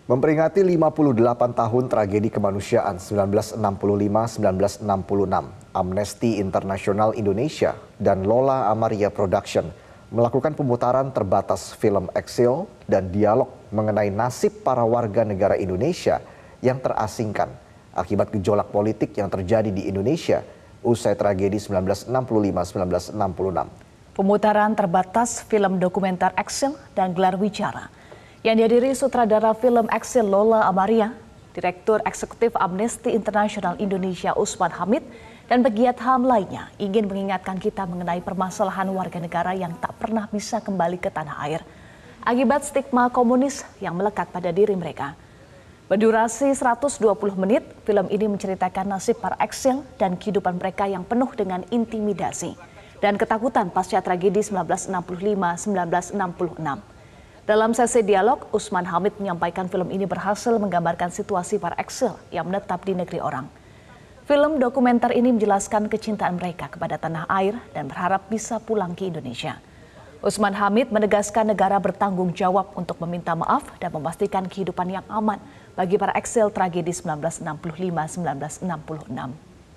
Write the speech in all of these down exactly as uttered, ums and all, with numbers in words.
Memperingati lima puluh delapan tahun tragedi kemanusiaan seribu sembilan ratus enam puluh lima sampai seribu sembilan ratus enam puluh enam, Amnesty International Indonesia dan Lola Amaria Production melakukan pemutaran terbatas film eksil dan dialog mengenai nasib para warga negara Indonesia yang terasingkan akibat gejolak politik yang terjadi di Indonesia usai tragedi seribu sembilan ratus enam puluh lima sampai seribu sembilan ratus enam puluh enam. Pemutaran terbatas film dokumenter eksil dan gelar wicara yang dihadiri sutradara film eksil Lola Amaria, Direktur Eksekutif Amnesty International Indonesia Usman Hamid, dan pegiat H A M lainnya ingin mengingatkan kita mengenai permasalahan warga negara yang tak pernah bisa kembali ke tanah air akibat stigma komunis yang melekat pada diri mereka. Berdurasi seratus dua puluh menit, film ini menceritakan nasib para eksil dan kehidupan mereka yang penuh dengan intimidasi dan ketakutan pasca tragedi seribu sembilan ratus enam puluh lima sampai seribu sembilan ratus enam puluh enam. Dalam sesi dialog, Usman Hamid menyampaikan film ini berhasil menggambarkan situasi para eksil yang menetap di negeri orang. Film dokumenter ini menjelaskan kecintaan mereka kepada tanah air dan berharap bisa pulang ke Indonesia. Usman Hamid menegaskan negara bertanggung jawab untuk meminta maaf dan memastikan kehidupan yang aman bagi para eksil tragedi seribu sembilan ratus enam puluh lima sampai seribu sembilan ratus enam puluh enam.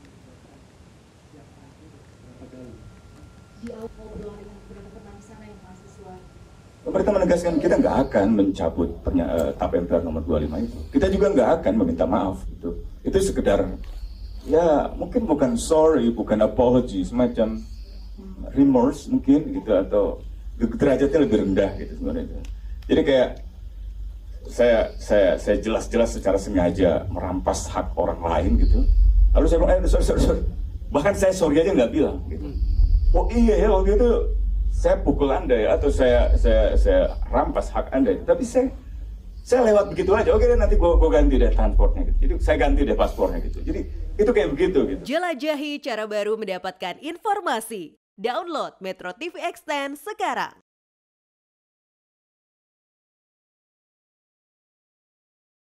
Pemerintah menegaskan kita nggak akan mencabut uh, tap M P R nomor dua puluh lima itu. Kita juga nggak akan meminta maaf. Itu, itu sekedar, ya mungkin bukan sorry, bukan apology, semacam remorse mungkin gitu, atau derajatnya lebih rendah gitu sebenarnya. Jadi kayak saya saya saya jelas-jelas secara sengaja merampas hak orang lain gitu. Lalu saya bilang, eh sorry sorry sorry. Bahkan saya sorry aja nggak bilang gitu. Oh iya ya waktu itu saya pukul Anda ya, atau saya saya saya rampas hak Anda, tapi saya saya lewat begitu aja. Oke deh, nanti gua, gua ganti deh transportnya gitu. Jadi saya ganti deh paspornya gitu. Jadi itu kayak begitu gitu. Jelajahi cara baru mendapatkan informasi. Download Metro T V Extend sekarang.